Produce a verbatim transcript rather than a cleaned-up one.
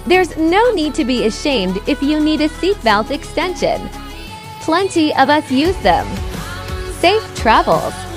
There's no need to be ashamed if you need a seatbelt extension. Plenty of us use them. Safe travels!